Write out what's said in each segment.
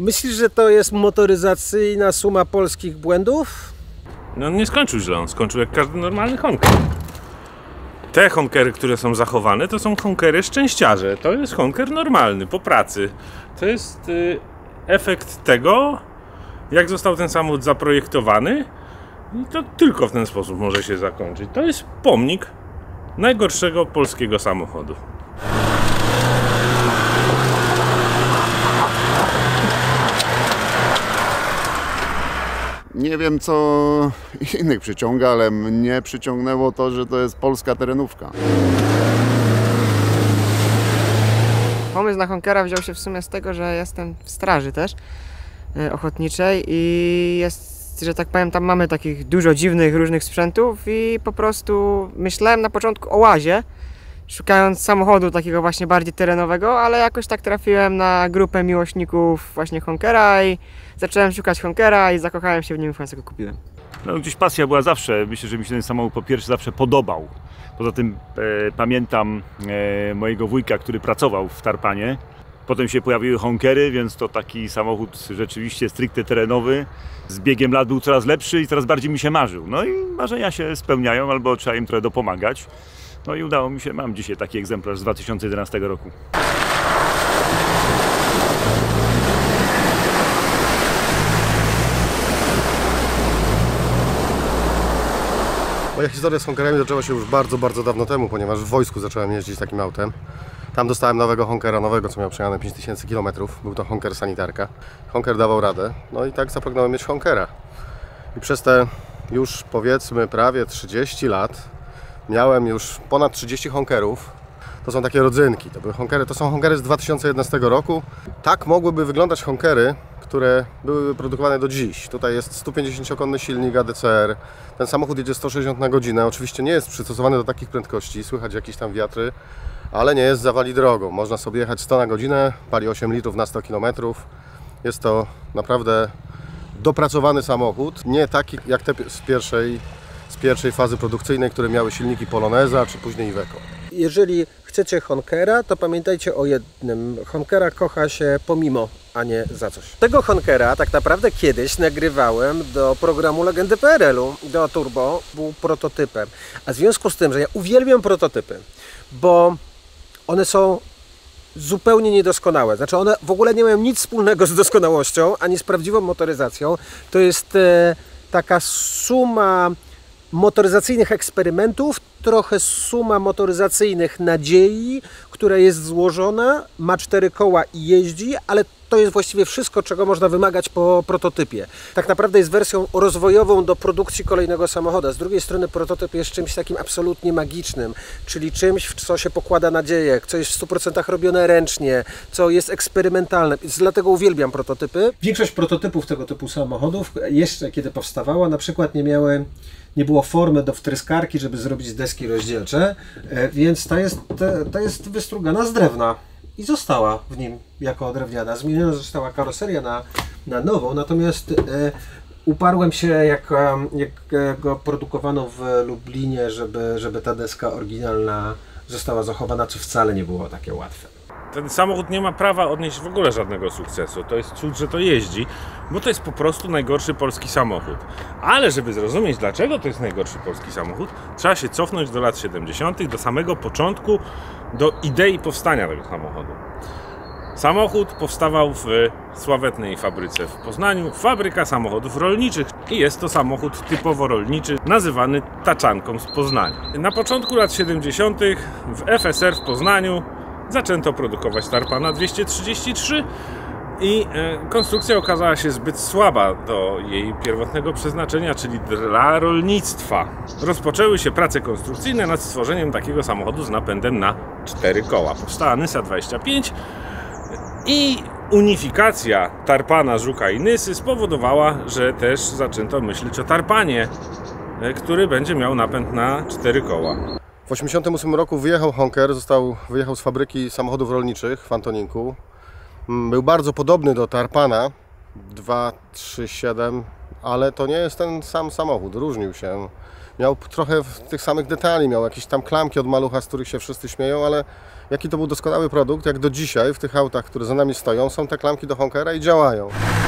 Myślisz, że to jest motoryzacyjna suma polskich błędów? No nie skończył źle, on skończył jak każdy normalny honker. Te honkery, które są zachowane, to są honkery szczęściarze. To jest honker normalny, po pracy. To jest efekt tego, jak został ten samochód zaprojektowany. I to tylko w ten sposób może się zakończyć. To jest pomnik najgorszego polskiego samochodu. Nie wiem, co innych przyciąga, ale mnie przyciągnęło to, że to jest polska terenówka. Pomysł na honkera wziął się w sumie z tego, że jestem w straży też ochotniczej i jest, że tak powiem, tam mamy takich dużo dziwnych różnych sprzętów i po prostu myślałem na początku o łazie, szukając samochodu takiego właśnie bardziej terenowego, ale jakoś tak trafiłem na grupę miłośników właśnie honkera i zacząłem szukać honkera i zakochałem się w nim i w końcu go kupiłem. No, gdzieś pasja była zawsze, myślę, że mi się ten samochód po pierwsze zawsze podobał. Poza tym pamiętam mojego wujka, który pracował w Tarpanie. Potem się pojawiły honkery, więc to taki samochód rzeczywiście stricte terenowy. Z biegiem lat był coraz lepszy i coraz bardziej mi się marzył. No i marzenia się spełniają, albo trzeba im trochę dopomagać. No i udało mi się, mam dzisiaj taki egzemplarz z 2011 roku. Moja historia z honkerami zaczęła się już bardzo dawno temu, ponieważ w wojsku zacząłem jeździć takim autem. Tam dostałem nowego honkera, co miał przejechane 5000 km. Był to honker sanitarka. Honker dawał radę, no i tak zapragnąłem mieć honkera. I przez te już powiedzmy prawie 30 lat miałem już ponad 30 honkerów. To są takie rodzynki, to są honkery z 2011 roku. Tak mogłyby wyglądać honkery, które były wyprodukowane do dziś. Tutaj jest 150-konny silnik ADCR. Ten samochód jedzie 160 na godzinę. Oczywiście nie jest przystosowany do takich prędkości, słychać jakieś tam wiatry, ale nie jest zawali drogą. Można sobie jechać 100 na godzinę, pali 8 litrów na 100 km. Jest to naprawdę dopracowany samochód, nie taki jak te z pierwszej fazy produkcyjnej, które miały silniki Poloneza czy później Iveco. Jeżeli chcecie honkera, to pamiętajcie o jednym. Honkera kocha się pomimo, a nie za coś. Tego honkera tak naprawdę kiedyś nagrywałem do programu Legendy PRL-u, do Turbo, był prototypem. A w związku z tym, że ja uwielbiam prototypy, bo one są zupełnie niedoskonałe. Znaczy one w ogóle nie mają nic wspólnego z doskonałością, ani z prawdziwą motoryzacją. To jest taka suma motoryzacyjnych eksperymentów, trochę suma motoryzacyjnych nadziei, która jest złożona, ma 4 koła i jeździ, ale to jest właściwie wszystko, czego można wymagać po prototypie. Tak naprawdę jest wersją rozwojową do produkcji kolejnego samochodu. Z drugiej strony prototyp jest czymś takim absolutnie magicznym, czyli czymś, w co się pokłada nadzieję, co jest w 100% robione ręcznie, co jest eksperymentalne. Dlatego uwielbiam prototypy. Większość prototypów tego typu samochodów, jeszcze kiedy powstawała, na przykład nie było formy do wtryskarki, żeby zrobić deski rozdzielcze, więc ta jest wystrugana z drewna i została w nim jako drewniana. Zmieniona została karoseria na nową, natomiast uparłem się, jak go produkowano w Lublinie, żeby ta deska oryginalna została zachowana, co wcale nie było takie łatwe. Ten samochód nie ma prawa odnieść w ogóle żadnego sukcesu. To jest cud, że to jeździ, bo to jest po prostu najgorszy polski samochód. Ale żeby zrozumieć, dlaczego to jest najgorszy polski samochód, trzeba się cofnąć do lat 70., do samego początku, do idei powstania tego samochodu. Samochód powstawał w sławetnej fabryce w Poznaniu, fabryka samochodów rolniczych i jest to samochód typowo rolniczy, nazywany taczanką z Poznania. Na początku lat 70. w FSR w Poznaniu zaczęto produkować Tarpana 233 i konstrukcja okazała się zbyt słaba do jej pierwotnego przeznaczenia, czyli dla rolnictwa. Rozpoczęły się prace konstrukcyjne nad stworzeniem takiego samochodu z napędem na 4 koła. Powstała Nysa 25 i unifikacja Tarpana, Żuka i Nysy spowodowała, że też zaczęto myśleć o Tarpanie, który będzie miał napęd na 4 koła. W 1988 roku wyjechał honker, wyjechał z fabryki samochodów rolniczych w Antoninku. Był bardzo podobny do Tarpana 237 ale to nie jest ten sam samochód, różnił się. Miał trochę tych samych detali, miał jakieś tam klamki od malucha, z których się wszyscy śmieją, ale jaki to był doskonały produkt, jak do dzisiaj w tych autach, które za nami stoją, są te klamki do Honkera i działają.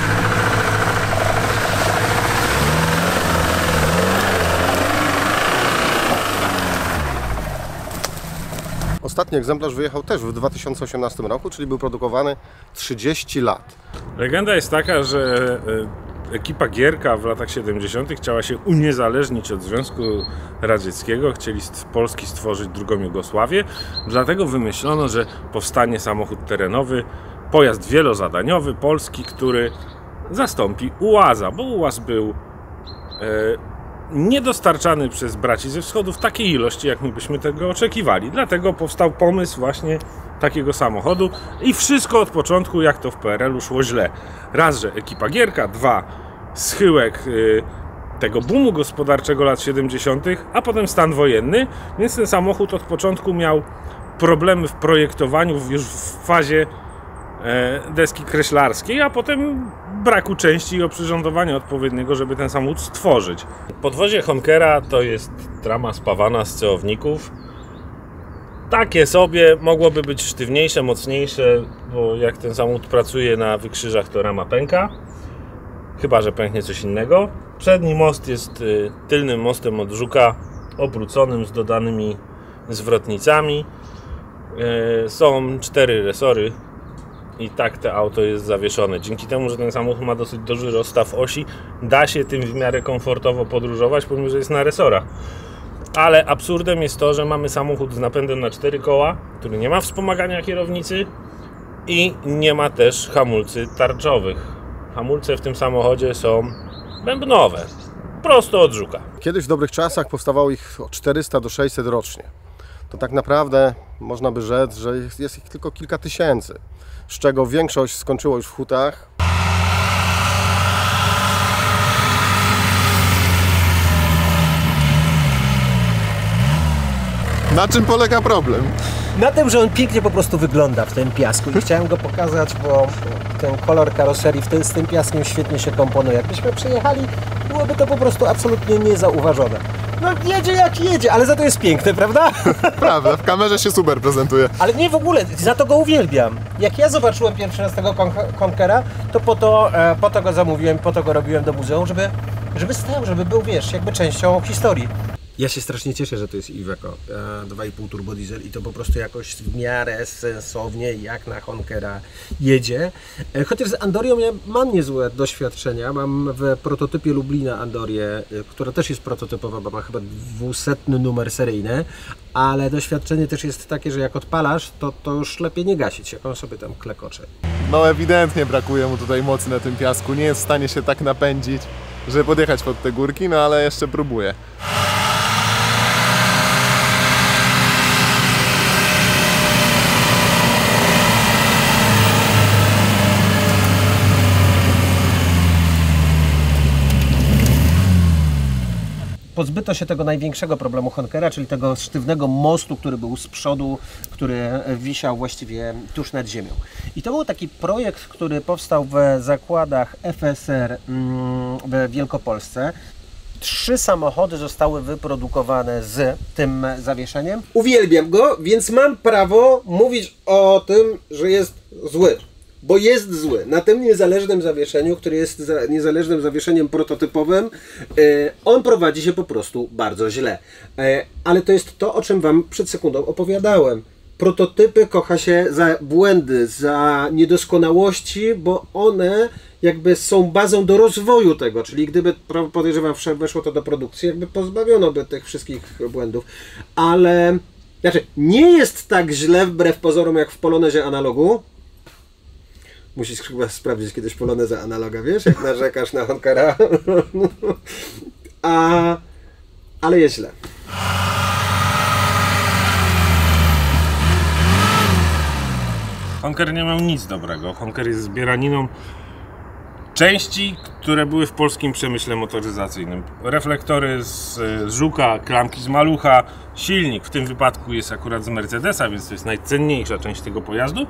Ostatni egzemplarz wyjechał też w 2018 roku, czyli był produkowany 30 lat. Legenda jest taka, że ekipa Gierka w latach 70. chciała się uniezależnić od Związku Radzieckiego, chcieli z Polski stworzyć drugą Jugosławię, dlatego wymyślono, że powstanie samochód terenowy, pojazd wielozadaniowy polski, który zastąpi UAZ-a, bo UAZ był niedostarczany przez braci ze wschodu w takiej ilości, jak my byśmy tego oczekiwali. Dlatego powstał pomysł właśnie takiego samochodu i wszystko od początku, jak to w PRL-u szło źle. Raz, że ekipa Gierka, dwa, schyłek tego boomu gospodarczego lat 70., a potem stan wojenny, więc ten samochód od początku miał problemy w projektowaniu już w fazie deski kreślarskiej, a potem braku części i oprzyrządowania odpowiedniego, żeby ten samochód stworzyć. Podwozie Honkera to jest rama spawana z ceowników. Takie sobie, mogłoby być sztywniejsze, mocniejsze, bo jak ten samochód pracuje na wykrzyżach, to rama pęka. Chyba że pęknie coś innego. Przedni most jest tylnym mostem od Żuka, obróconym z dodanymi zwrotnicami. Są 4 resory i tak to auto jest zawieszone. Dzięki temu, że ten samochód ma dosyć duży rozstaw osi, da się tym w miarę komfortowo podróżować, pomimo że jest na resorach. Ale absurdem jest to, że mamy samochód z napędem na 4 koła, który nie ma wspomagania kierownicy i nie ma też hamulcy tarczowych. Hamulce w tym samochodzie są bębnowe, prosto od Żuka. Kiedyś w dobrych czasach powstawało ich od 400 do 600 rocznie. To tak naprawdę można by rzec, że jest ich tylko kilka tysięcy, z czego większość skończyło już w hutach. Na czym polega problem? Na tym, że on pięknie po prostu wygląda w tym piasku i chciałem go pokazać, bo ten kolor karoserii z tym piaskiem świetnie się komponuje. Jakbyśmy przyjechali, byłoby to po prostu absolutnie niezauważone. No jedzie jak jedzie, ale za to jest piękny, prawda? Prawda, w kamerze się super prezentuje. Ale nie w ogóle, za to go uwielbiam. Jak ja zobaczyłem pierwszy raz tego Honkera, to po to go zamówiłem, po to go robiłem do muzeum, żeby stał, żeby był, wiesz, jakby częścią historii. Ja się strasznie cieszę, że to jest Iveco 2,5 turbo diesel i to po prostu jakoś w miarę sensownie jak na Honkera jedzie. Chociaż z Andorią ja mam niezłe doświadczenia. Mam w prototypie Lublina Andorię, która też jest prototypowa, bo ma chyba 200 numer seryjny, ale doświadczenie też jest takie, że jak odpalasz, to już lepiej nie gasić, jak on sobie tam klekocze. No ewidentnie brakuje mu tutaj mocy na tym piasku, nie jest w stanie się tak napędzić, żeby podjechać pod te górki, no ale jeszcze próbuje. Pozbyto się tego największego problemu Honkera, czyli tego sztywnego mostu, który był z przodu, który wisiał właściwie tuż nad ziemią. I to był taki projekt, który powstał w zakładach FSR w Wielkopolsce. 3 samochody zostały wyprodukowane z tym zawieszeniem. Uwielbiam go, więc mam prawo mówić o tym, że jest zły. Bo jest zły. Na tym niezależnym zawieszeniu, który jest niezależnym zawieszeniem prototypowym, on prowadzi się po prostu bardzo źle. Ale to jest to, o czym Wam przed sekundą opowiadałem. Prototypy kocha się za błędy, za niedoskonałości, bo one jakby są bazą do rozwoju tego, czyli gdyby, podejrzewam, weszło to do produkcji, jakby pozbawiono by tych wszystkich błędów. Ale, znaczy, nie jest tak źle wbrew pozorom jak w Polonezie analogu. Musisz chyba sprawdzić kiedyś Polonezę analoga, wiesz, jak narzekasz na Honkera. Ale jest źle. Honker nie miał nic dobrego. Honker jest zbieraniną części, które były w polskim przemyśle motoryzacyjnym. Reflektory z Żuka, klamki z Malucha, silnik w tym wypadku jest akurat z Mercedesa, więc to jest najcenniejsza część tego pojazdu.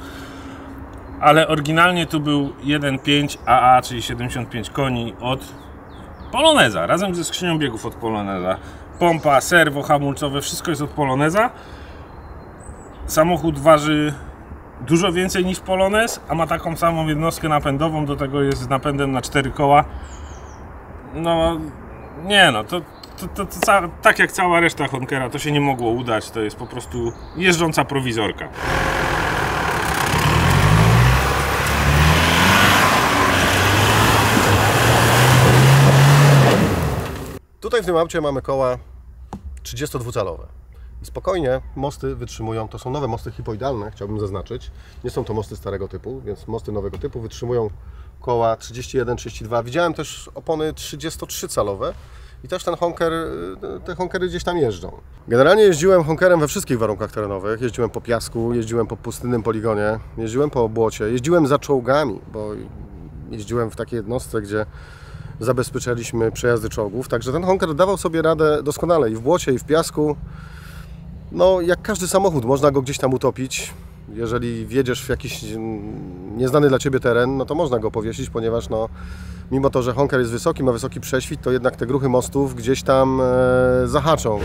Ale oryginalnie tu był 1.5 AA, czyli 75 koni od Poloneza, razem ze skrzynią biegów od Poloneza. Pompa, serwo, hamulcowe, wszystko jest od Poloneza. Samochód waży dużo więcej niż Polonez, a ma taką samą jednostkę napędową, do tego jest z napędem na 4 koła. No, nie no, tak jak cała reszta Honkera, to się nie mogło udać, to jest po prostu jeżdżąca prowizorka. Tutaj w tym aucie mamy koła 32-calowe. I spokojnie mosty wytrzymują, to są nowe mosty hipoidalne, chciałbym zaznaczyć. Nie są to mosty starego typu, więc mosty nowego typu wytrzymują koła 31-32. Widziałem też opony 33-calowe i też te honkery gdzieś tam jeżdżą. Generalnie jeździłem honkerem we wszystkich warunkach terenowych. Jeździłem po piasku, jeździłem po pustynnym poligonie, jeździłem po błocie, jeździłem za czołgami, bo jeździłem w takiej jednostce, gdzie zabezpieczaliśmy przejazdy czołgów, także ten honker dawał sobie radę doskonale i w błocie, i w piasku. No, jak każdy samochód, można go gdzieś tam utopić. Jeżeli wjedziesz w jakiś nieznany dla Ciebie teren, no to można go powiesić, ponieważ no, mimo to, że honker jest wysoki, ma wysoki prześwit, to jednak te gruchy mostów gdzieś tam zahaczą.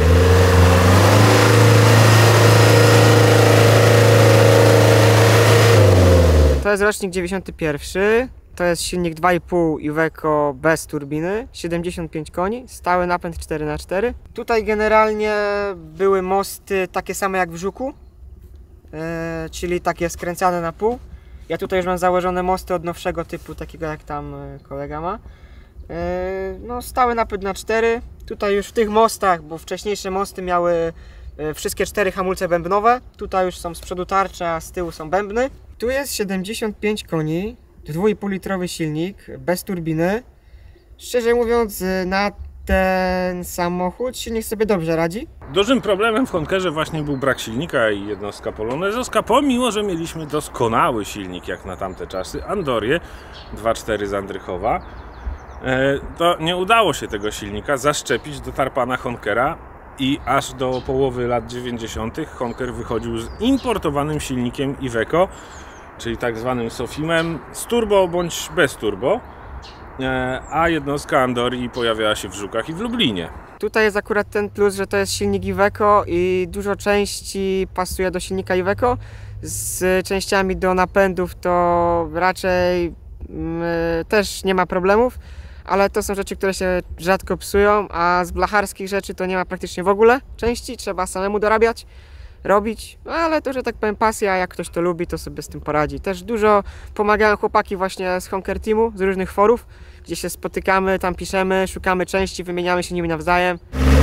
To jest rocznik 91. To jest silnik 2,5 Iveco bez turbiny, 75 koni, stały napęd 4x4. Tutaj generalnie były mosty takie same jak w Żuku, czyli takie skręcane na pół. Ja tutaj już mam założone mosty od nowszego typu, takiego jak tam kolega ma. No, stały napęd na 4. Tutaj już w tych mostach, bo wcześniejsze mosty miały wszystkie 4 hamulce bębnowe. Tutaj już są z przodu tarcze, a z tyłu są bębny. Tu jest 75 koni. 2,5-litrowy silnik, bez turbiny. Szczerze mówiąc, na ten samochód silnik sobie dobrze radzi. Dużym problemem w Honkerze właśnie był brak silnika i jednostka polonezowska, pomimo że mieliśmy doskonały silnik jak na tamte czasy, Andorię 2.4 z Andrychowa. To nie udało się tego silnika zaszczepić do tarpana Honkera i aż do połowy lat 90. Honker wychodził z importowanym silnikiem Iveco, czyli tak zwanym Sofimem, z turbo bądź bez turbo, a jednostka Andorii pojawiała się w Żukach i w Lublinie. Tutaj jest akurat ten plus, że to jest silnik Iveco i dużo części pasuje do silnika Iveco. Z częściami do napędów to raczej też nie ma problemów, ale to są rzeczy, które się rzadko psują, a z blacharskich rzeczy to nie ma praktycznie w ogóle części, trzeba samemu dorabiać, robić, no ale to, że tak powiem, pasja, jak ktoś to lubi, to sobie z tym poradzi. Też dużo pomagają chłopaki właśnie z Honker Teamu, z różnych forów, gdzie się spotykamy, tam piszemy, szukamy części, wymieniamy się nimi nawzajem.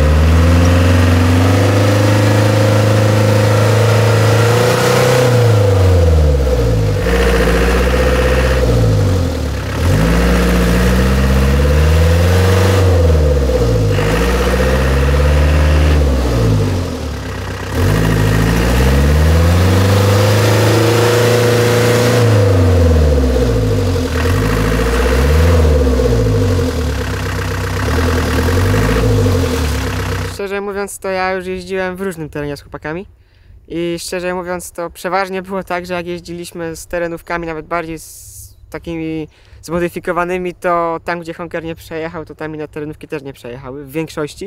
Szczerze mówiąc, to ja już jeździłem w różnym terenie z chłopakami i szczerze mówiąc, to przeważnie było tak, że jak jeździliśmy z terenówkami, nawet bardziej z takimi zmodyfikowanymi, to tam, gdzie Honker nie przejechał, to tam inne terenówki też nie przejechały, w większości.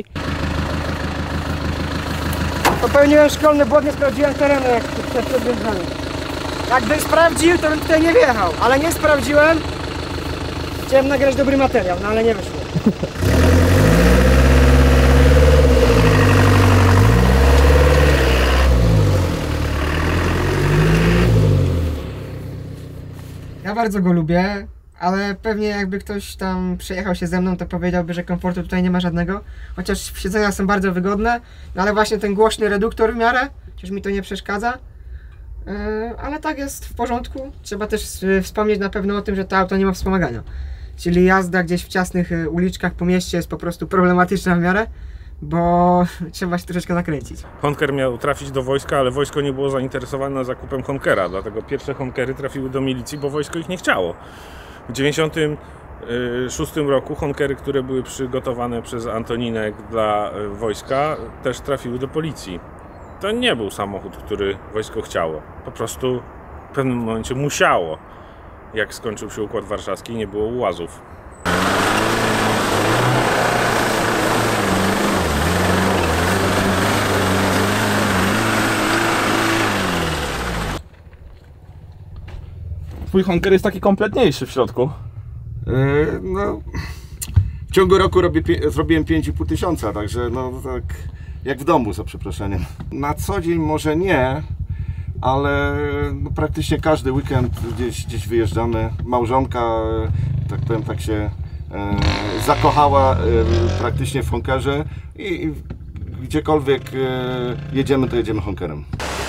Popełniłem szkolny błąd, nie sprawdziłem terenu, jak przed wjeżdżaniem. Jakbym sprawdził, to bym tutaj nie wjechał, ale nie sprawdziłem. Chciałem nagrać dobry materiał, no ale nie wyszło. Ja bardzo go lubię, ale pewnie jakby ktoś tam przejechał się ze mną, to powiedziałby, że komfortu tutaj nie ma żadnego. Chociaż siedzenia są bardzo wygodne, no ale właśnie ten głośny reduktor w miarę, chociaż mi to nie przeszkadza. Ale tak jest w porządku. Trzeba też wspomnieć na pewno o tym, że to auto nie ma wspomagania. Czyli jazda gdzieś w ciasnych uliczkach po mieście jest po prostu problematyczna w miarę, bo trzeba się troszeczkę nakręcić. Honker miał trafić do wojska, ale wojsko nie było zainteresowane zakupem Honkera, dlatego pierwsze Honkery trafiły do milicji, bo wojsko ich nie chciało. W 1996 roku Honkery, które były przygotowane przez Antoninek dla wojska, też trafiły do policji. To nie był samochód, który wojsko chciało. Po prostu w pewnym momencie musiało. Jak skończył się Układ Warszawski, nie było ułazów. twój honker jest taki kompletniejszy w środku. No, w ciągu roku zrobiłem 5,5 tysiąca, także no tak jak w domu, za przeproszeniem. Na co dzień może nie, ale no, praktycznie każdy weekend gdzieś wyjeżdżamy. Małżonka, tak powiem, tak się zakochała praktycznie w honkerze i gdziekolwiek jedziemy, to jedziemy honkerem.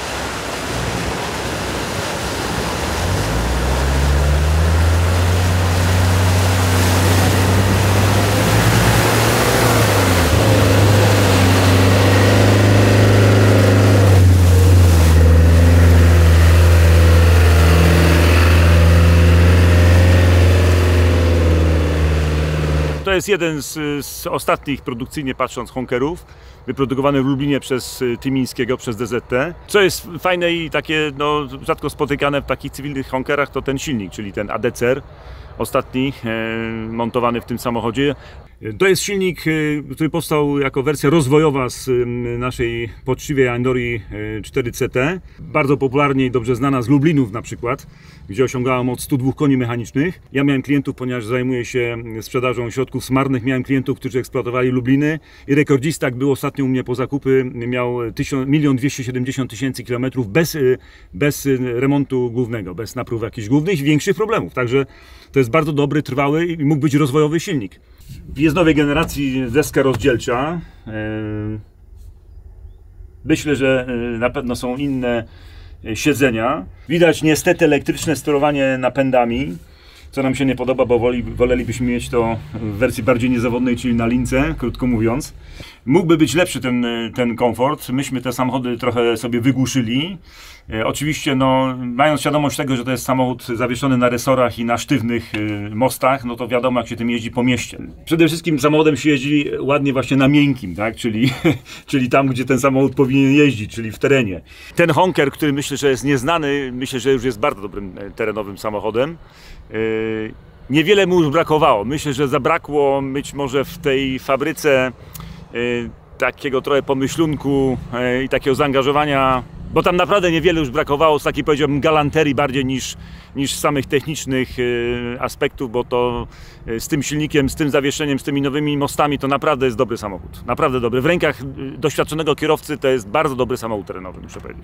To jest jeden z ostatnich, produkcyjnie patrząc, honkerów wyprodukowany w Lublinie przez Tymińskiego, przez DZT. Co jest fajne i takie no, rzadko spotykane w takich cywilnych honkerach, to ten silnik, czyli ten ADCR, ostatni montowany w tym samochodzie. To jest silnik, który powstał jako wersja rozwojowa z naszej poczciwej Andori 4CT. Bardzo popularnie i dobrze znana z Lublinów na przykład, gdzie osiągała moc 102 koni mechanicznych. Ja miałem klientów, ponieważ zajmuję się sprzedażą środków smarnych, miałem klientów, którzy eksploatowali Lubliny i rekordzista, jak był ostatnio u mnie po zakupy, miał 1 270 000 kilometrów bez remontu głównego, bez napraw jakichś głównych i większych problemów. Także to jest bardzo dobry, trwały i mógł być rozwojowy silnik. Jest nowej generacji deska rozdzielcza. Myślę, że na pewno są inne siedzenia. Widać niestety elektryczne sterowanie napędami, co nam się nie podoba, bo wolelibyśmy mieć to w wersji bardziej niezawodnej, czyli na lince, krótko mówiąc. Mógłby być lepszy ten komfort. Myśmy te samochody trochę sobie wygłuszyli. Oczywiście, no, mając świadomość tego, że to jest samochód zawieszony na resorach i na sztywnych mostach, no to wiadomo, jak się tym jeździ po mieście. Przede wszystkim samochodem się jeździ ładnie właśnie na miękkim, tak? Czyli tam, gdzie ten samochód powinien jeździć, czyli w terenie. Ten honker, który myślę, że jest nieznany, myślę, że już jest bardzo dobrym terenowym samochodem. Niewiele mu już brakowało. Myślę, że zabrakło być może w tej fabryce takiego trochę pomyślunku i takiego zaangażowania, bo tam naprawdę niewiele już brakowało z takiej, powiedziałbym, galanterii bardziej niż samych technicznych aspektów, bo to z tym silnikiem, z tym zawieszeniem, z tymi nowymi mostami to naprawdę jest dobry samochód. Naprawdę dobry. W rękach doświadczonego kierowcy to jest bardzo dobry samochód terenowy, muszę powiedzieć.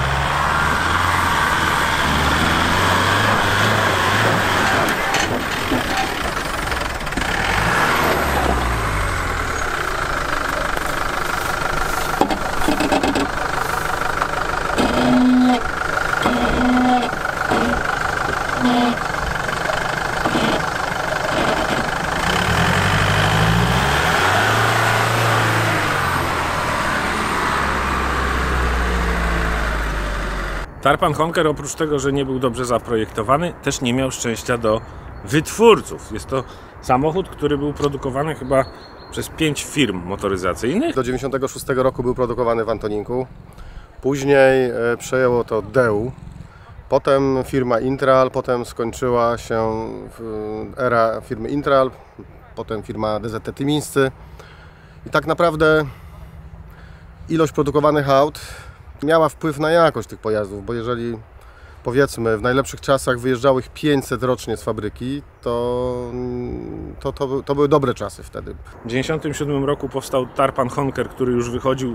Tarpan Honker, oprócz tego, że nie był dobrze zaprojektowany, też nie miał szczęścia do wytwórców. Jest to samochód, który był produkowany chyba przez 5 firm motoryzacyjnych. Do 1996 roku był produkowany w Antoninku. Później przejęło to DEU. Potem firma Intral, potem skończyła się era firmy Intral, potem firma DZT Tymińscy. I tak naprawdę ilość produkowanych aut miała wpływ na jakość tych pojazdów, bo jeżeli powiedzmy w najlepszych czasach wyjeżdżało ich 500 rocznie z fabryki, to były dobre czasy wtedy. W 1997 roku powstał Tarpan Honker, który już wychodził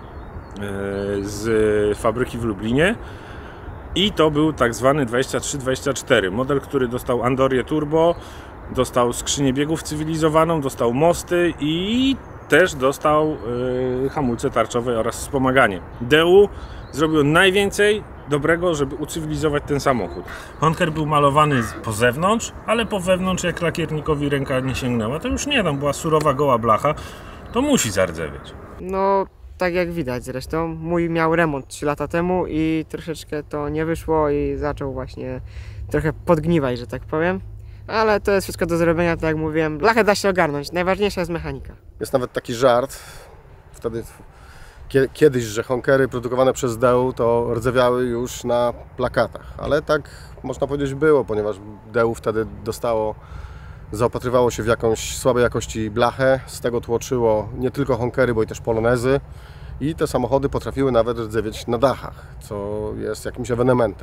z fabryki w Lublinie. I to był tak zwany 2324, model, który dostał Andorię Turbo, dostał skrzynię biegów cywilizowaną, dostał mosty i też dostał hamulce tarczowe oraz wspomaganie. DEU zrobił najwięcej dobrego, żeby ucywilizować ten samochód. Honker był malowany po zewnątrz, ale po wewnątrz, jak lakiernikowi ręka nie sięgnęła, to już nie, tam była surowa, goła blacha, to musi zardzewieć. No, tak jak widać zresztą, mój miał remont 3 lata temu i troszeczkę to nie wyszło i zaczął właśnie trochę podgniwać, że tak powiem. Ale to jest wszystko do zrobienia, tak jak mówiłem, blachę da się ogarnąć, najważniejsza jest mechanika. Jest nawet taki żart, wtedy kiedyś, że honkery produkowane przez DEU to rdzewiały już na plakatach, ale tak można powiedzieć było, ponieważ DEU wtedy zaopatrywało się w jakąś słabej jakości blachę, z tego tłoczyło nie tylko honkery, bo i też polonezy i te samochody potrafiły nawet rdzewieć na dachach, co jest jakimś ewenementem.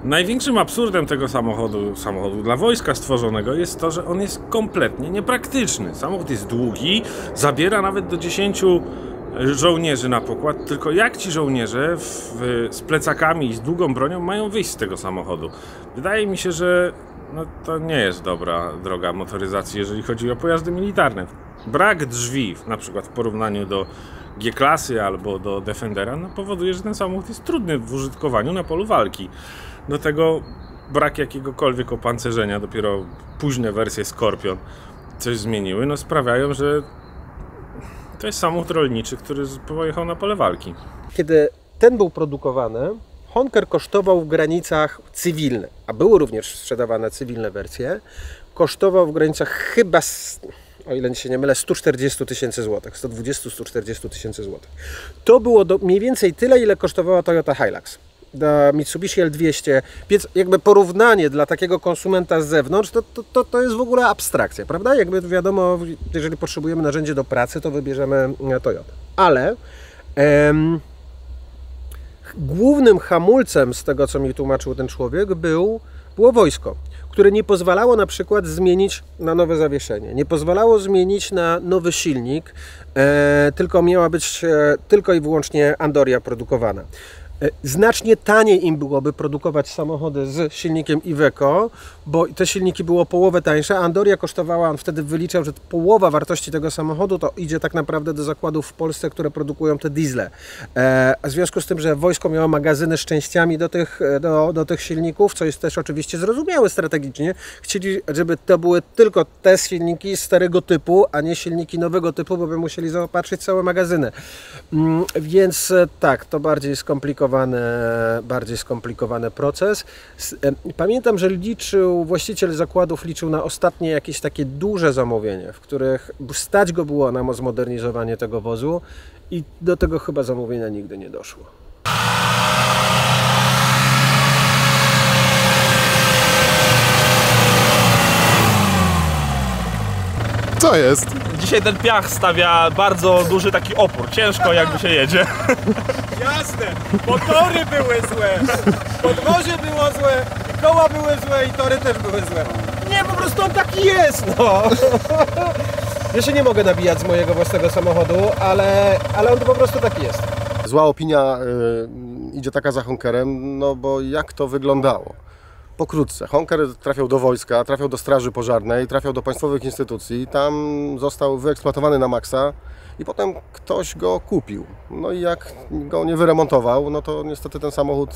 Największym absurdem tego samochodu dla wojska stworzonego jest to, że on jest kompletnie niepraktyczny. Samochód jest długi, zabiera nawet do 10 żołnierzy na pokład, tylko jak ci żołnierze z plecakami i z długą bronią mają wyjść z tego samochodu? Wydaje mi się, że to nie jest dobra droga motoryzacji, jeżeli chodzi o pojazdy militarne. Brak drzwi, na przykład w porównaniu do G-klasy albo do Defendera, powoduje, że ten samochód jest trudny w użytkowaniu na polu walki. Do tego brak jakiegokolwiek opancerzenia, dopiero późne wersje Scorpion coś zmieniły, sprawiają, że to jest samochód rolniczy, który pojechał na pole walki. Kiedy ten był produkowany, Honker kosztował w granicach cywilnych, a były również sprzedawane cywilne wersje, kosztował w granicach chyba, o ile się nie mylę, 140 tysięcy złotych, 120-140 tysięcy złotych. To było mniej więcej tyle, ile kosztowała Toyota Hilux. Mitsubishi L200, więc jakby porównanie dla takiego konsumenta z zewnątrz, to jest w ogóle abstrakcja, prawda? Jakby wiadomo, jeżeli potrzebujemy narzędzie do pracy, to wybierzemy Toyotę. Ale głównym hamulcem z tego, co mi tłumaczył ten człowiek, było wojsko, które nie pozwalało na przykład zmienić na nowe zawieszenie, nie pozwalało zmienić na nowy silnik, tylko miała być tylko i wyłącznie Andoria produkowana. Znacznie taniej im byłoby produkować samochody z silnikiem Iveco, bo te silniki było połowę tańsze, a Andoria kosztowała, on wtedy wyliczał, że połowa wartości tego samochodu to idzie tak naprawdę do zakładów w Polsce, które produkują te diesle. W związku z tym, że wojsko miało magazyny z częściami do tych silników, co jest też oczywiście zrozumiałe strategicznie, chcieli, żeby to były tylko te silniki starego typu, a nie silniki nowego typu, bo by musieli zaopatrzyć całe magazyny. Więc tak, to bardziej skomplikowany proces. Pamiętam, że właściciel zakładów liczył na ostatnie jakieś takie duże zamówienie, w których stać go było na zmodernizowanie tego wozu i do tego chyba zamówienia nigdy nie doszło. Co jest? Dzisiaj ten piach stawia bardzo duży taki opór. Ciężko jakby się jedzie. Jasne! Motory były złe, podwozie było złe, koła były złe i tory też były złe. Nie, po prostu on taki jest, no! Ja się nie mogę nabijać z mojego własnego samochodu, ale on po prostu taki jest. Zła opinia idzie taka za Honkerem, no bo jak to wyglądało? Pokrótce, Honker trafiał do wojska, trafiał do straży pożarnej, trafiał do państwowych instytucji, tam został wyeksploatowany na maksa i potem ktoś go kupił. No i jak go nie wyremontował, no to niestety ten samochód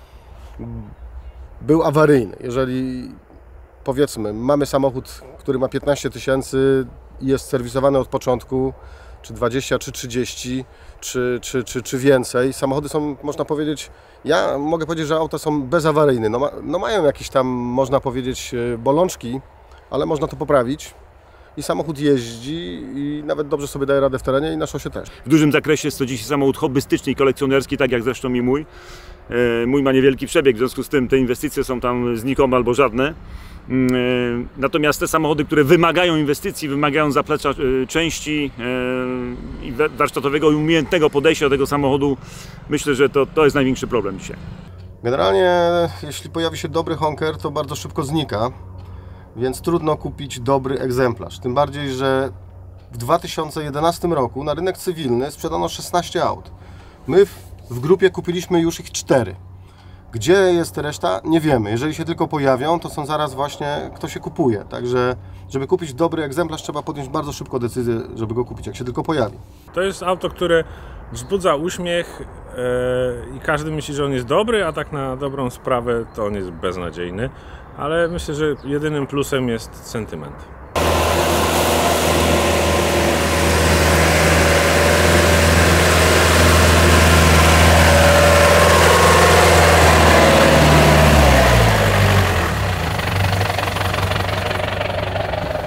był awaryjny. Jeżeli powiedzmy mamy samochód, który ma 15 tysięcy i jest serwisowany od początku, czy 20, czy 30, czy więcej. Samochody są, można powiedzieć, ja mogę powiedzieć, że auta są bezawaryjne. No mają jakieś tam, można powiedzieć, bolączki, ale można to poprawić. I samochód jeździ i nawet dobrze sobie daje radę w terenie i na szosie też. W dużym zakresie jest to dzisiaj samochód hobbystyczny i kolekcjonerski, tak jak zresztą i mój. Mój ma niewielki przebieg, w związku z tym te inwestycje są tam znikome albo żadne. Natomiast te samochody, które wymagają inwestycji, wymagają zaplecza części i warsztatowego i umiejętnego podejścia do tego samochodu, myślę, że to jest największy problem dzisiaj. Generalnie, jeśli pojawi się dobry Honker, to bardzo szybko znika, więc trudno kupić dobry egzemplarz. Tym bardziej, że w 2011 roku na rynek cywilny sprzedano 16 aut. My w grupie kupiliśmy już ich 4. Gdzie jest reszta? Nie wiemy. Jeżeli się tylko pojawią, to są zaraz właśnie kto się kupuje. Także, żeby kupić dobry egzemplarz, trzeba podjąć bardzo szybko decyzję, żeby go kupić, jak się tylko pojawi. To jest auto, które wzbudza uśmiech i każdy myśli, że on jest dobry, a tak na dobrą sprawę to on jest beznadziejny. Ale myślę, że jedynym plusem jest sentyment.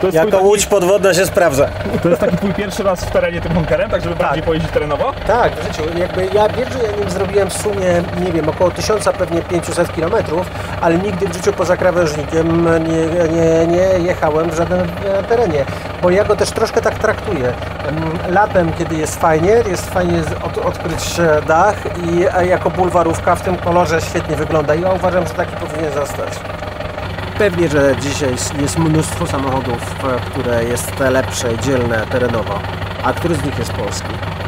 To jest Jako twój łódź podwodna się sprawdza. To jest taki twój pierwszy raz w terenie tym honkerem, tak żeby bardziej pojeździć terenowo? Tak, w życiu. Jakby ja nim zrobiłem w sumie, nie wiem, około 1000, pewnie 500 km, ale nigdy w życiu poza krawężnikiem nie jechałem w żadnym terenie, bo ja go też troszkę tak traktuję. Latem, kiedy jest fajnie odkryć dach i jako bulwarówka w tym kolorze świetnie wygląda i ja uważam, że taki powinien zostać. Pewnie, że dzisiaj jest mnóstwo samochodów, które jest lepsze, dzielne terenowo, a który z nich jest polski?